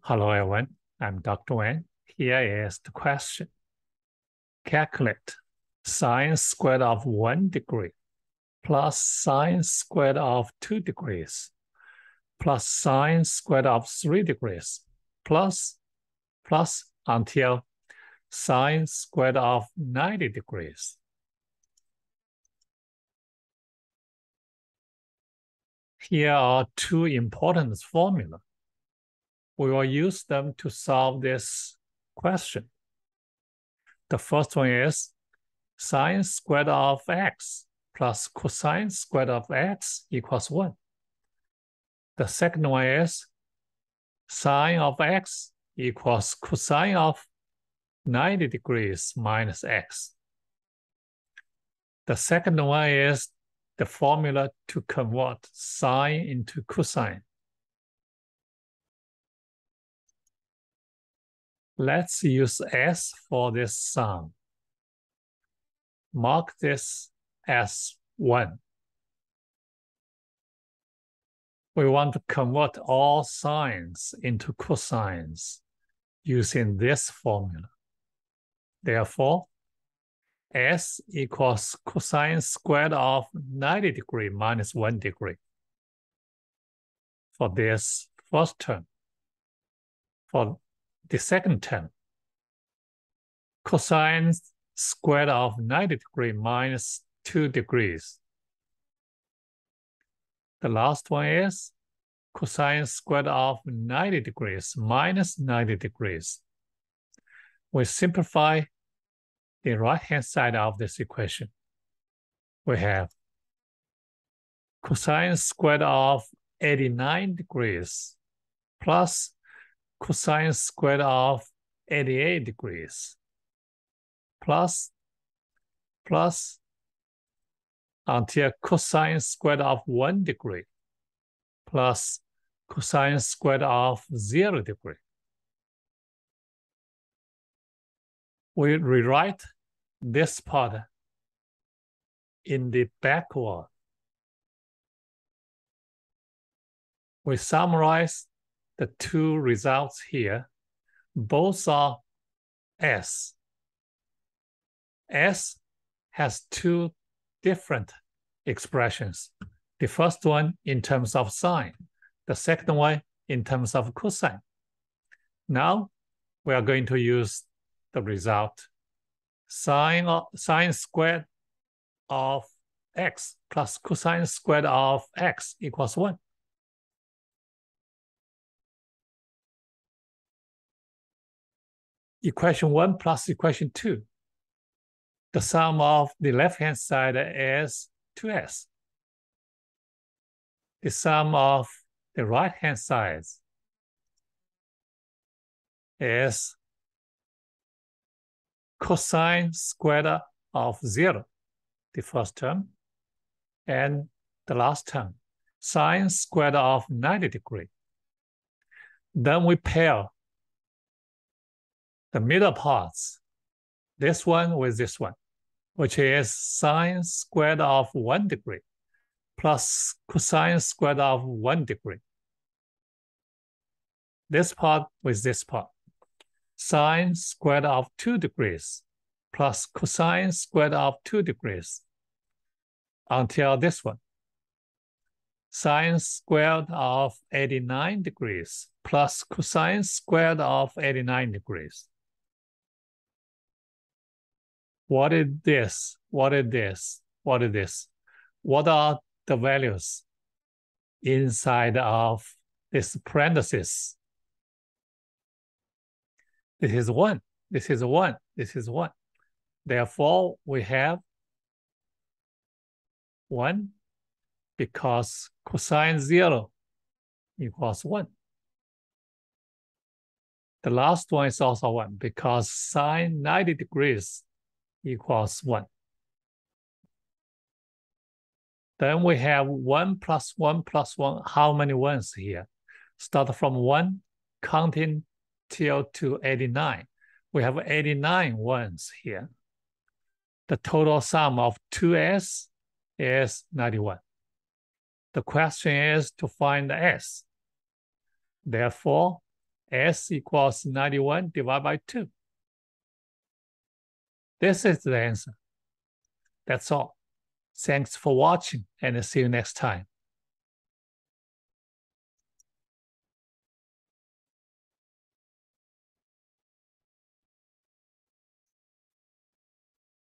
Hello everyone, I'm Dr. Wang. Here is the question. Calculate sine squared of 1 degree plus sine squared of 2 degrees plus sine squared of 3 degrees plus until sine squared of 90 degrees. Here are two important formulas. We will use them to solve this question. The first one is sine squared of x plus cosine squared of x equals 1. The second one is sine of x equals cosine of 90 degrees minus x. The second one is the formula to convert sine into cosine. Let's use S for this sum. Mark this as 1. We want to convert all sines into cosines using this formula. Therefore, S equals cosine squared of 90 degree minus 1 degree for this first term. For the second term, cosine squared of 90 degree minus 2 degrees. The last one is cosine squared of 90 degrees minus 90 degrees. We simplify the right-hand side of this equation. We have cosine squared of 89 degrees plus cosine squared of 88 degrees plus until cosine squared of 1 degree plus cosine squared of 0 degree. We rewrite this part in the backward. We summarize the two results here. Both are S. S has two different expressions. The first one in terms of sine, the second one in terms of cosine. Now we are going to use the result sine squared of x plus cosine squared of x equals 1. Equation 1 plus equation 2. The sum of the left-hand side is 2s. The sum of the right-hand side is cosine squared of 0, the first term, and the last term, sine squared of 90 degree. Then we pair the middle parts, this one with this one, which is sine squared of 1 degree plus cosine squared of 1 degree. This part with this part, sine squared of 2 degrees plus cosine squared of 2 degrees until this one, sine squared of 89 degrees plus cosine squared of 89 degrees. What is this? What is this? What is this? What are the values inside of this parenthesis? This is 1. This is 1. This is 1. Therefore, we have 1 because cosine 0 equals 1. The last one is also 1 because sine 90 degrees equals 1. Then we have 1 plus 1 plus 1. How many ones here? Start from 1, counting till to 89. We have 89 ones here. The total sum of 2s is 91. The question is to find the s. Therefore, S equals 91 divided by 2. This is the answer. That's all. Thanks for watching and see you next time.